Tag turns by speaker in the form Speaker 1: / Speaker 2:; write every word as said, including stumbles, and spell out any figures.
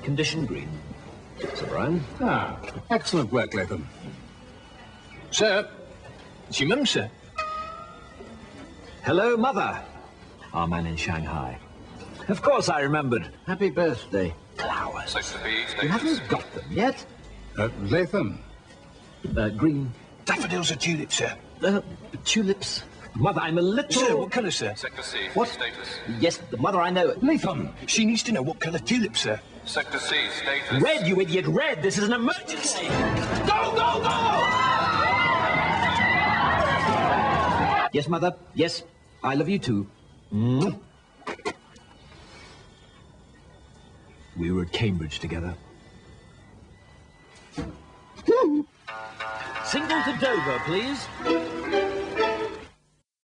Speaker 1: condition green. Sir Brian.
Speaker 2: Ah, excellent work, Latham.
Speaker 3: Sir, it's your mum, sir.
Speaker 1: Hello, Mother. Our man in Shanghai. Of course I remembered. Happy birthday. Flowers. You haven't got them yet?
Speaker 2: Uh, Latham.
Speaker 1: Uh, green.
Speaker 3: Daffodils or tulips, sir?
Speaker 1: Uh, tulips. Mother, I'm a little...
Speaker 3: Sir, what colour, sir?
Speaker 4: Sector C,
Speaker 1: What?
Speaker 4: status.
Speaker 1: Yes, Mother, I know.
Speaker 3: Latham, she needs to know what colour tulips, sir.
Speaker 4: Sector C, status.
Speaker 1: Red, you idiot, red! This is an emergency! Go, go, go! Yes, Mother, yes. I love you too. Mm. We were at Cambridge together. Single to Dover, please.